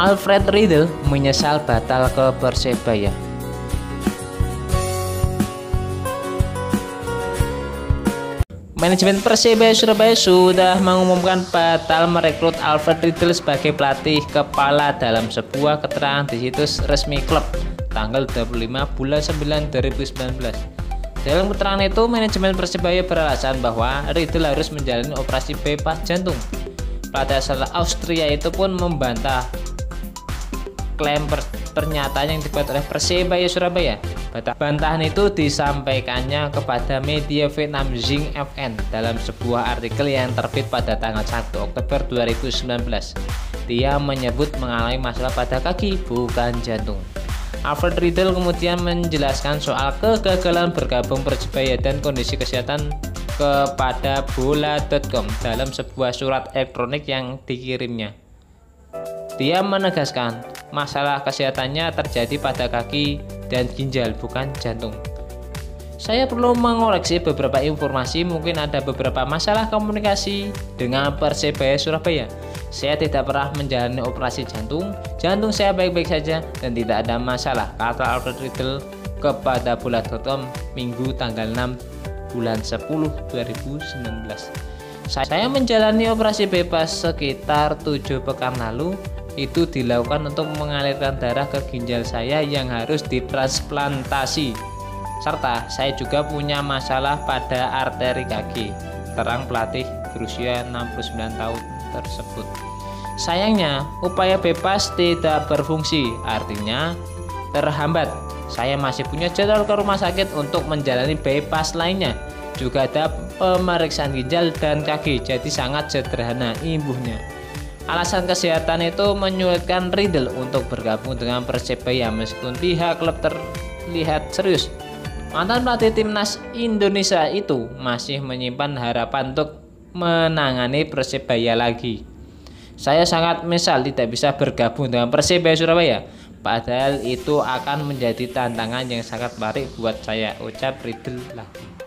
Alfred Riedel menyesal batal ke Persebaya. Manajemen Persebaya Surabaya sudah mengumumkan batal merekrut Alfred Riedel sebagai pelatih kepala dalam sebuah keterangan di situs resmi klub tanggal 25 bulan 9 2019. Dalam keterangan itu, manajemen Persebaya beralasan bahwa Riedel harus menjalani operasi bypass jantung. Pelatih asal Austria itu pun membantah klaim pernyataan yang dibuat oleh Persebaya Surabaya. Bantahan itu disampaikannya kepada media Vietnam Zing FN dalam sebuah artikel yang terbit pada tanggal 1 Oktober 2019. Dia menyebut mengalami masalah pada kaki, bukan jantung. Alfred Riedel kemudian menjelaskan soal kegagalan bergabung Persebaya dan kondisi kesehatan kepada bola.com dalam sebuah surat elektronik yang dikirimnya. Dia menegaskan masalah kesehatannya terjadi pada kaki dan ginjal, bukan jantung. Saya perlu mengoreksi beberapa informasi, mungkin ada beberapa masalah komunikasi dengan Persebaya Surabaya. Saya tidak pernah menjalani operasi jantung saya baik-baik saja dan tidak ada masalah, kata Alfred Riedel kepada bola.com Minggu tanggal 6 bulan 10 2019. Saya menjalani operasi bypass sekitar 7 pekan lalu. Itu dilakukan untuk mengalirkan darah ke ginjal saya yang harus ditransplantasi, serta saya juga punya masalah pada arteri kaki, terang pelatih berusia 69 tahun tersebut. Sayangnya upaya bypass tidak berfungsi, artinya terhambat. Saya masih punya jadwal ke rumah sakit untuk menjalani bypass lainnya. Juga ada pemeriksaan ginjal dan kaki, jadi sangat sederhana, imbuhnya. Alasan kesehatan itu menyulitkan Riedel untuk bergabung dengan Persebaya meskipun pihak klub terlihat serius. Mantan pelatih timnas Indonesia itu masih menyimpan harapan untuk menangani Persebaya lagi. Saya sangat menyesal tidak bisa bergabung dengan Persebaya Surabaya. Padahal itu akan menjadi tantangan yang sangat menarik buat saya, ucap Riedel lagi.